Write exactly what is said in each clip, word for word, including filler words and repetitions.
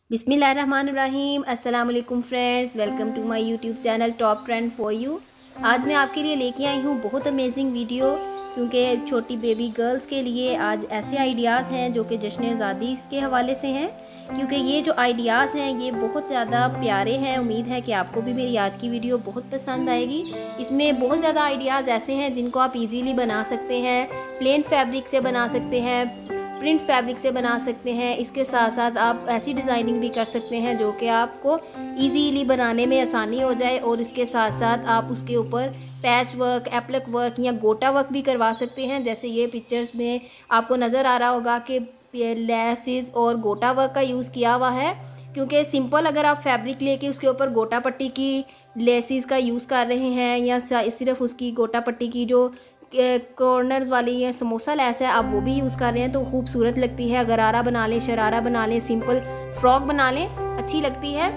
बिस्मिल्लाहिर्रहमानिर्रहीम। अस्सलाम वालेकुम friends, welcome to my YouTube channel top trend for you. आज मैं आपके लिए लेके आई हूँ बहुत अमेजिंग वीडियो, क्योंकि छोटी बेबी गर्ल्स के लिए आज ऐसे आइडियाज़ हैं जो कि जश्न आज़ादी के हवाले से हैं। क्योंकि ये जो आइडियाज़ हैं ये बहुत ज़्यादा प्यारे हैं। उम्मीद है कि आपको भी मेरी आज की वीडियो बहुत पसंद आएगी। इसमें बहुत ज़्यादा आइडियाज़ ऐसे हैं जिनको आप इजीली बना सकते हैं। प्लेन फैब्रिक से बना सकते हैं, प्रिंट फैब्रिक से बना सकते हैं। इसके साथ साथ आप ऐसी डिज़ाइनिंग भी कर सकते हैं जो कि आपको इजीली बनाने में आसानी हो जाए, और इसके साथ साथ आप उसके ऊपर पैच वर्क, एप्लिक वर्क या गोटा वर्क भी करवा सकते हैं। जैसे ये पिक्चर्स में आपको नज़र आ रहा होगा कि लेसेस और गोटा वर्क का यूज़ किया हुआ है। क्योंकि सिंपल अगर आप फैब्रिक लेके उसके ऊपर गोटा पट्टी की लेसेस का यूज़ कर रहे हैं, या सिर्फ उसकी गोटा पट्टी की जो कॉर्नर्स वाली या समोसा लेस है आप वो भी यूज़ कर रहे हैं, तो खूबसूरत लगती है। गरारा बना लें, शरारा बना लें, सिंपल फ्रॉक बना लें, अच्छी लगती है।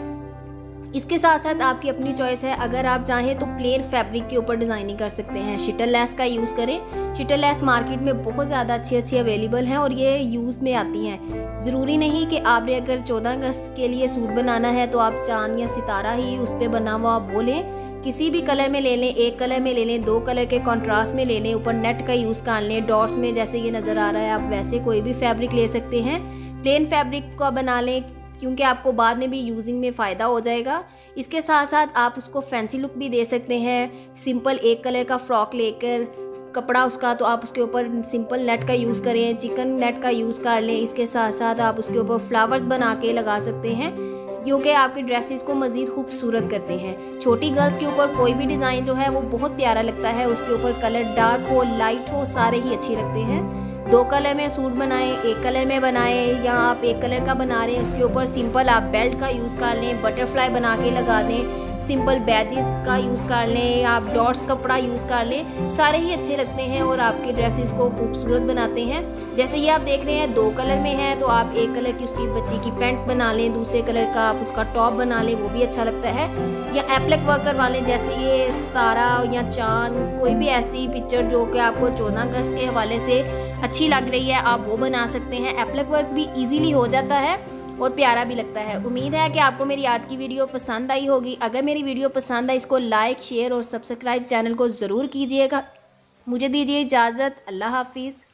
इसके साथ साथ आपकी अपनी चॉइस है। अगर आप चाहें तो प्लेन फैब्रिक के ऊपर डिज़ाइनिंग कर सकते हैं। शिटल लेस का यूज़ करें। शिटल लेस मार्केट में बहुत ज़्यादा अच्छी अच्छी अवेलेबल हैं और ये यूज़ में आती हैं। ज़रूरी नहीं कि आपने अगर चौदह अगस्त के लिए सूट बनाना है तो आप चांद या सितारा ही उस पर बना हुआ वो लें। किसी भी कलर में ले लें, एक कलर में ले लें, दो कलर के कंट्रास्ट में ले लें, ऊपर नेट का यूज़ कर लें। डॉट में जैसे ये नज़र आ रहा है, आप वैसे कोई भी फैब्रिक ले सकते हैं। प्लेन फैब्रिक का बना लें क्योंकि आपको बाद में भी यूजिंग में फ़ायदा हो जाएगा। इसके साथ साथ आप उसको फैंसी लुक भी दे सकते हैं। सिंपल एक कलर का फ्रॉक लेकर कपड़ा उसका, तो आप उसके ऊपर सिंपल नेट का यूज़ करें, चिकन नेट का यूज़ कर लें। इसके साथ साथ आप उसके ऊपर फ्लावर्स बना के लगा सकते हैं, क्योंकि आपकी ड्रेसेस को मज़ीद खूबसूरत करते हैं। छोटी गर्ल्स के ऊपर कोई भी डिज़ाइन जो है वो बहुत प्यारा लगता है। उसके ऊपर कलर डार्क हो, लाइट हो, सारे ही अच्छे लगते हैं। दो कलर में सूट बनाएं, एक कलर में बनाएं, या आप एक कलर का बना रहे हैं उसके ऊपर सिंपल आप बेल्ट का यूज़ कर लें, बटरफ्लाई बना के लगा दें, सिंपल बैजेस का यूज़ कर लें, आप डॉट्स कपड़ा यूज़ कर लें, सारे ही अच्छे लगते हैं और आपके ड्रेसेस को खूबसूरत बनाते हैं। जैसे ये आप देख रहे हैं दो कलर में है, तो आप एक कलर की उसकी बच्ची की पैंट बना लें, दूसरे कलर का आप उसका टॉप बना लें, वो भी अच्छा लगता है। या एप्लिक वर्क करवा लें, जैसे ये तारा या चांद, कोई भी ऐसी पिक्चर जो कि आपको चौदह अगस्त के हवाले से अच्छी लग रही है आप वो बना सकते हैं। एप्लिक वर्क भी इजीली हो जाता है और प्यारा भी लगता है। उम्मीद है कि आपको मेरी आज की वीडियो पसंद आई होगी। अगर मेरी वीडियो पसंद आई इसको लाइक, शेयर और सब्सक्राइब चैनल को ज़रूर कीजिएगा। मुझे दीजिए इजाज़त। अल्लाह हाफिज़।